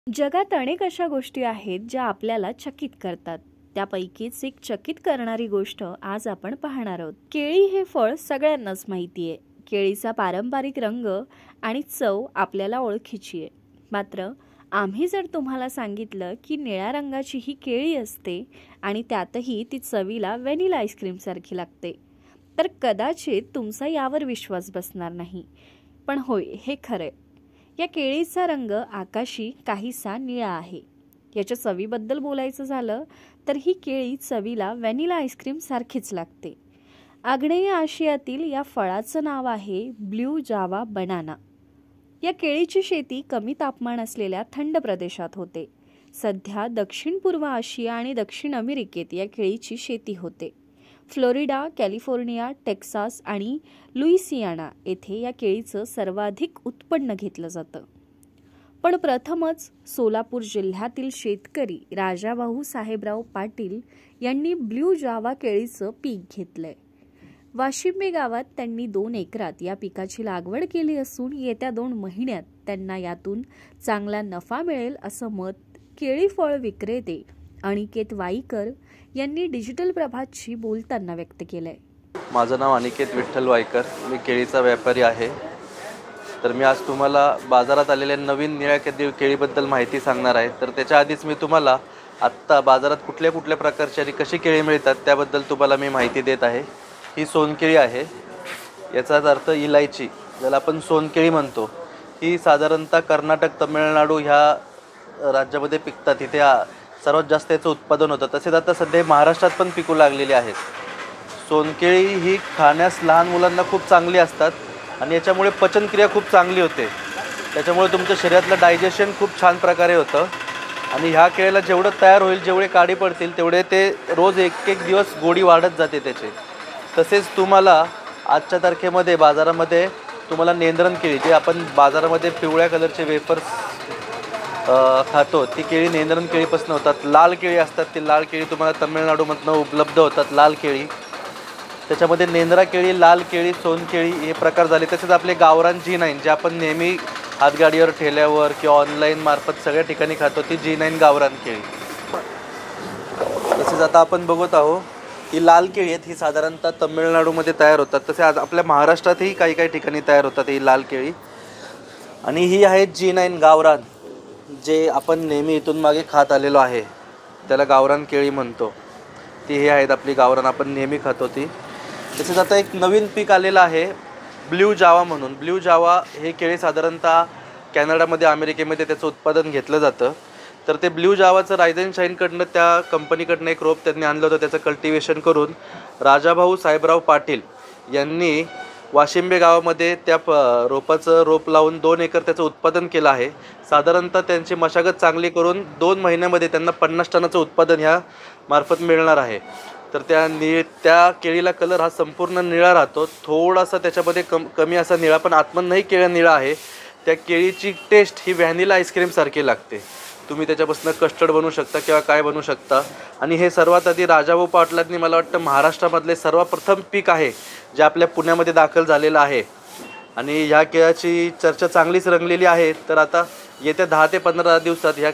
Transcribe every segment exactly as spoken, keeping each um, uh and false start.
जगात अनेक अशा गोष्टी आहेत ज्या आपल्याला चकित करतात. त्यापैकीच एक चकित करणारी गोष्ट आज आपण पाहणार आहोत. केळी हे फळ सगळ्यांनाच माहिती आहे. केळीचा पारंपरिक रंग आणि चव आपल्याला ओळखीची आहे. मात्र आम्ही जर तुम्हाला सांगितलं की निळ्या रंगाची ही केळी असते आणि त्यातही ती चवीला व्हॅनिला आईस्क्रीम सारखी लागते, तर कदाचित तुमचा यावर विश्वास बसणार नाही. पण होय, हे खरंय. या केळीचा रंग आकाशी काहीसा निळा आहे. याच्या चवीबद्दल बोलायचं झालं तर ही केळी चवीला व्हॅनिला आईस्क्रीम सारखीच लागते. आग्नेय आशियातील या फळाचं नाव आहे ब्ल्यू जावा बनाना. या केळीची शेती कमी तापमान असलेल्या थंड प्रदेशात होते. सध्या दक्षिण पूर्व आशिया आणि दक्षिण अमेरिकेत या केळीची शेती होते. फ्लोरिडा, कॅलिफोर्निया, टेक्सास आणि लुईसियाना येथे या केळीचं सर्वाधिक उत्पन्न घेतलं जातं. पण प्रथमच सोलापूर जिल्ह्यातील शेतकरी राजाभाऊ साहेबराव पाटील यांनी ब्ल्यू जावा केळीचं पीक घेतलंय. वाशिंबे गावात त्यांनी दोन एकरात या पिकाची लागवड केली असून येत्या दोन महिन्यात त्यांना यातून चांगला नफा मिळेल असं मत केळी फळ विक्रेते अनिकेत वाईकर यांनी डिजिटल प्रभातशी बोलताना व्यक्त केलंय. माझं नाव अनिकेत विठ्ठल वाईकर, मी केळीचा व्यापारी आहे. तर मी आज तुम्हाला बाजारात आलेल्या नवीन निळ्या केळीबद्दल माहिती सांगणार आहे. तर त्याच्या आधीच मी तुम्हाला आत्ता बाजारात कुठल्या कुठल्या प्रकारची आणि कशी केळी मिळतात त्याबद्दल तुम्हाला मी माहिती देत आहे. ही सोनकेळी आहे. याचाच अर्थ इलायची, ज्याला आपण सोनकेळी म्हणतो. ही साधारणतः कर्नाटक, तमिळनाडू ह्या राज्यामध्ये पिकतात. इथे सर्वात जास्त याचं उत्पादन होतं. तसेच आता सध्या महाराष्ट्रात पण पिकू लागलेली आहेत. सोनकेळी ही खाण्यास लहान मुलांना खूप चांगली असतात आणि याच्यामुळे पचनक्रिया खूप चांगली होते. त्याच्यामुळे तुमच्या शरीरातलं डायजेशन खूप छान प्रकारे होतं. आणि ह्या केळीला जेवढं तयार होईल, जेवढे काडी पडतील तेवढे ते रोज एक एक दिवस गोडी वाढत जाते त्याचे. तसेच तुम्हाला आजच्या तारखेमध्ये बाजारामध्ये तुम्हाला नेंद्रण केळी, जे आपण बाजारामध्ये पिवळ्या कलरचे वेफर्स खातो, ती केळी नेंद्रण केळीपासून होतात. लाल केळी असतात, ती लाल केळी तुम्हाला तमिळनाडूमधनं उपलब्ध होतात. लाल केळी, त्याच्यामध्ये नेंद्रा केळी, लाल केळी, सोनकेळी हे प्रकार झाले. तसेच आपले गावरान जी नाईन, जे आपण नेहमी हातगाडीवर, ठेल्यावर किंवा ऑनलाईन मार्फत सगळ्या ठिकाणी खातो, ती जी नाईन गावरान केळी. तसेच आता आपण बघत आहोत ही लाल केळी आहेत. ही साधारणतः तमिळनाडूमध्ये तयार होतात. तसे आज आपल्या महाराष्ट्रातही काही काही ठिकाणी तयार होतात ही लाल केळी. आणि ही आहे जी नाईन गावरान, जे आपण नेहमी इथून मागे खात आलेलो आहे, त्याला गावरान केळी म्हणतो. ती हे आहेत आपली गावरान, आपण नेहमी खातो ती. तसेच आता एक नवीन पीक आलेलं आहे ब्ल्यू जावा म्हणून. ब्ल्यू जावा हे केळी साधारणतः कॅनडामध्ये, अमेरिकेमध्ये त्याचं उत्पादन घेतलं जातं. तर ते ब्ल्यू जावाचं रायझन शाईनकडनं, त्या कंपनीकडनं एक रोप त्यांनी आणलं होतं. त्याचं कल्टिवेशन करून राजाभाऊ साहेबराव पाटील यांनी वाशिंबे गावामध्ये त्या प रोपाचं रोप लावून दोन एकर त्याचं उत्पादन केलं आहे. साधारणतः त्यांची मशागत चांगली करून दोन महिन्यामध्ये त्यांना पन्नास टनाचं उत्पादन ह्या मार्फत मिळणार आहे. तर त्या नि त्या केळीला कलर हा संपूर्ण निळा राहतो. थोडासा त्याच्यामध्ये कम कमी असा निळा, पण आतमधनंही केळी निळा आहे. त्या केळीची टेस्ट ही व्हॅनिला आईस्क्रीमसारखी लागते. तुम्ही त्याच्यापासून कस्टर्ड बनवू शकता किंवा काय बनवू शकता. आणि हे सर्वात आधी राजाभाऊ पाटलांनी, मला वाटतं महाराष्ट्रामधले सर्वप्रथम पीक आहे जे आपल्या पुण्यामध्ये दाखल झालेलं आहे. आणि ह्या केळाची चर्चा चांगलीच रंगलेली आहे. तर आता येत्या दहा ते पंधरा दिवसात ह्या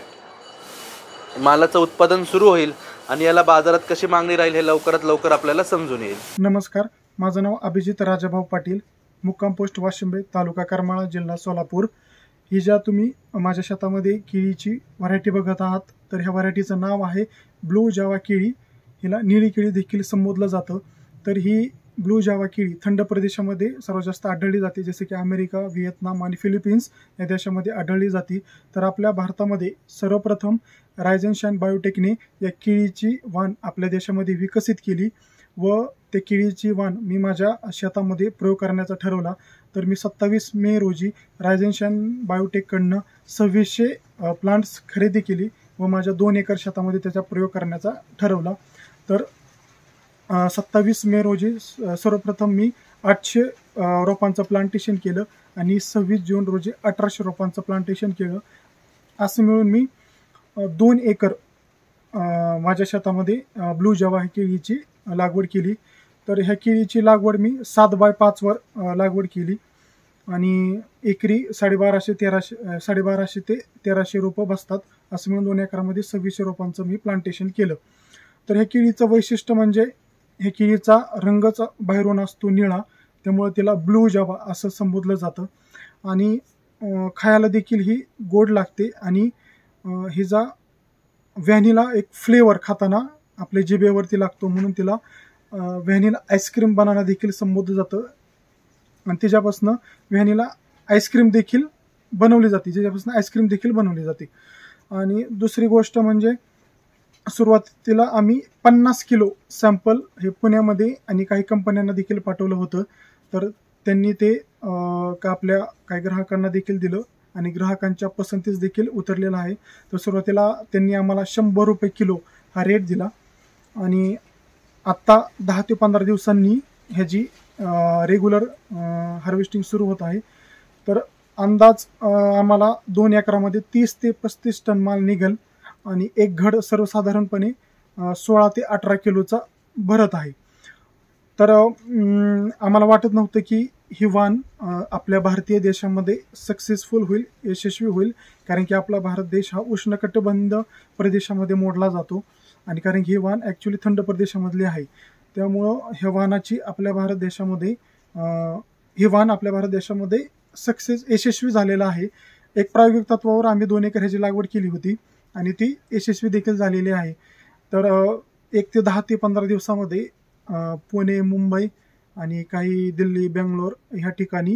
मालाचं उत्पादन सुरू होईल आणि याला बाजारात कशी मागणी राहील हे लवकरात लवकर आपल्याला समजून येईल. नमस्कार, माझं नाव अभिजित राजाभाऊ पाटील, मुक्काम पोस्ट वाशिंबे, तालुका करमाळा, जिल्हा सोलापूर. ही ज्या तुम्ही माझ्या शेतामध्ये केळीची व्हरायटी बघत आहात, तर ह्या व्हरायटीचं नाव आहे ब्लू जावा केळी. हिला निळी केळी देखील संबोधलं जातं. तर ही ब्लू जावा केळी थंड प्रदेशामध्ये सर्वात जास्त आढळली जाते, जसे की अमेरिका, व्हिएतनाम आणि फिलिपिन्स या देशामध्ये आढळली जाते. तर आपल्या भारतामध्ये सर्वप्रथम रायझन शाईन बायोटेकने या केळीची वाण आपल्या देशामध्ये विकसित केली व ते केळीची वाण मी माझ्या शेतामध्ये प्रयोग करण्याचा ठरवला. तर मी सत्तावीस मे रोजी रायझन शाईन बायोटेककडनं सव्वीसशे प्लांट्स खरेदी केली व माझ्या दोन एकर शेतामध्ये त्याचा प्रयोग करण्याचा ठरवला. तर सत्तावीस मे रोजी सर्वप्रथम मी आठशे रोपांचं प्लांटेशन केलं आणि सव्वीस जून रोजी अठराशे रोपांचं प्लांटेशन केलं. असं मिळून मी दोन एकर माझ्या शेतामध्ये ब्लू जावा ही केळीची लागवड केली. तर ह्या केळीची लागवड मी सात बाय पाचवर लागवड केली. आणि एकरी साडेबाराशे तेराशे साडेबाराशे ते तेराशे रोपं बसतात. असं मिळून दोन एकरामध्ये सव्वीसशे रोपांचं मी प्लांटेशन केलं. तर हे केळीचं वैशिष्ट्य म्हणजे हे केळीचा रंगच बाहेरून असतो निळा, त्यामुळे तिला ब्लू जावा असं संबोधलं जातं. आणि खायला देखील ही गोड लागते आणि हिचा व्हॅनिला एक फ्लेवर खाताना आपल्या जिभेवरती लागतो, म्हणून तिला व्हॅनिला आईस्क्रीम बनाना देखील संबोधलं जातं. आणि त्याच्यापासून व्हॅनिला आईस्क्रीम देखील बनवली जाते, ज्याच्यापासून आईस्क्रीम देखील बनवली जाते. आणि दुसरी गोष्ट म्हणजे सुरुवातीला आम्ही पन्नास किलो सॅम्पल हे पुण्यामध्ये आणि काही कंपन्यांना देखील पाठवलं होतं. तर त्यांनी ते का आपल्या काही ग्राहकांना देखील दिलं आणि ग्राहकांच्या पसंतीस देखील उतरलेलं आहे. तर सुरुवातीला त्यांनी आम्हाला शंभर रुपये किलो हा रेट दिला आणि आत्ता दहा ते पंधरा दिवसांनी ह्याची रेग्युलर हार्वेस्टिंग सुरू होत आहे. तर अंदाज आम्हाला दोन एकरामध्ये तीस ते पस्तीस टन माल निघेल आणि एक घड सर्वसाधारणपणे सोळा ते अठरा किलोचा भरत आहे. तर आम्हाला वाटत नव्हतं की ही वाण आपल्या भारतीय देशामध्ये सक्सेसफुल होईल, यशस्वी होईल, कारण की आपला भारत देश हा उष्णकटिबंध प्रदेशामध्ये मोडला जातो आणि कारण की ही वाण ॲक्च्युली थंड प्रदेशामधली आहे. त्यामुळं ह्या वाणाची आपल्या भारत देशामध्ये हे वाण आपल्या भारत देशामध्ये सक्सेस यशस्वी झालेलं आहे. एक प्रायोगिक तत्वावर आम्ही दोन एकर ह्याची लागवड केली होती आणि ती यशस्वी देखील झालेली आहे. तर एक ते दहा ते पंधरा दिवसामध्ये पुणे, मुंबई आणि काही दिल्ली, बेंगलोर ह्या ठिकाणी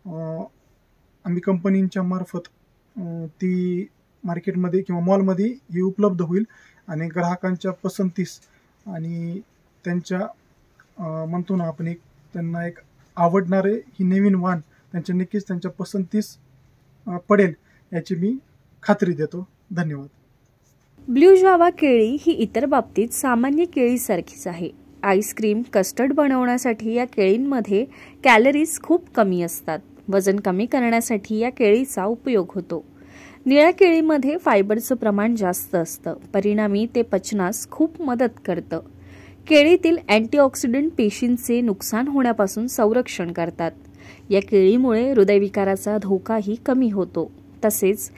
आम्ही कंपनींच्या मार्फत ती मार्केटमध्ये किंवा मॉलमध्ये ही उपलब्ध होईल आणि ग्राहकांच्या पसंतीस आणि त्यांच्या म्हणतो ना आपण एक त्यांना एक आवडणारे ही नवीन वाण त्यांच्या नक्कीच त्यांच्या पसंतीस पडेल याची मी खात्री देतो. धन्यवाद. ब्लू जावा केळी ही इतर बाबतीत सामान्य केळीसारखीच आहे. आईस्क्रीम, कस्टर्ड बनवण्यासाठी या केळींमध्ये कॅलरीज खूप कमी असतात. वजन कमी करण्यासाठी या केळीचा उपयोग होतो. निळ्या केळीमध्ये फायबरचं प्रमाण जास्त असतं, परिणामी ते पचनास खूप मदत करतं. केळीतील अँटीऑक्सिडंट पेशींचे नुकसान होण्यापासून संरक्षण करतात. या केळीमुळे हृदयविकाराचा धोकाही कमी होतो. तसेच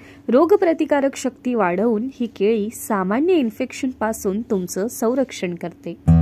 रोगप्रतिकारक शक्ती वाढवून ही केळी सामान्य इन्फेक्शनपासून तुमचं संरक्षण करते.